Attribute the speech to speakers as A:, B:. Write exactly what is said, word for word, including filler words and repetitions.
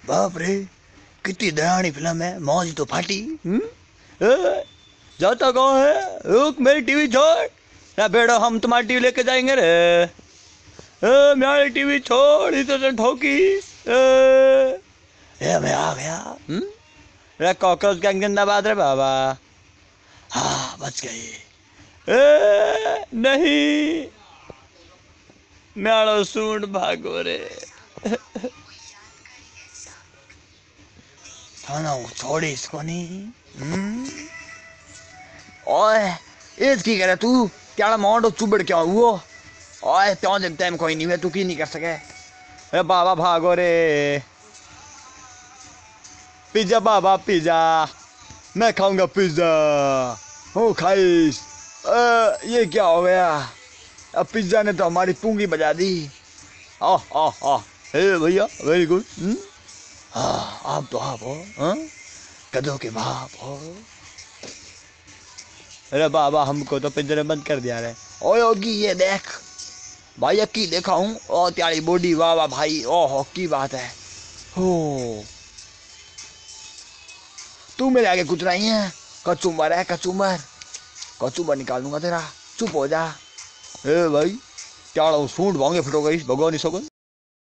A: बाप रे, कितनी डरावनी फिल्म है। मौज तो फाटी। हम्म, ए, जाता कौन है? रुक, मेरी टीवी छोड़ ना बेड़ो, हम तुम्हारी टीवी लेके जाएंगे रे। ए, मेरी टीवी छोड़, इधर से ठोकी। ए, ए, मैं आ गया। हम्म, रे कॉकरोच गैंग जिंदाबाद रे बाबा। हाँ, बच गए। ए, नहीं, म्याड़ो सूंड भागो रे। थाना छोड़े इसको नहीं। हम्म, ओए, एज की करे तू? क्या मोड़ चुबड़ क्या हुआ? ओए, त्यों जब टाइम कोई नहीं है, तू की नहीं कर सके। अरे बाबा भागो रे। पिज्जा बाबा, पिज्जा। मैं खाऊंगा पिज्जा। हो खाइस। ये क्या हो गया? अब पिज्जा ने तो हमारी पूंगी बजा दी। आह आह आह, हे भैया, वेरी गुड। हाँ, आप तो आप हो। हाँ, गधों के बाप हो। अरे बाबा, हमको तो पिंजरे बंद कर दिया रे। ओ योगी, ये देख भाई, की देखा हूँ। ओ त्यारी बॉडी, वाह वाह भाई, ओह की बात है। हो, तू मेरे आगे कुछ नहीं है। कचुम्बर है, कचुम्बर। कचुम्बर निकाल दूंगा तेरा। चुप हो जा। ए भाई, क्या सूंड भांगे फटो गई भगवान सगन।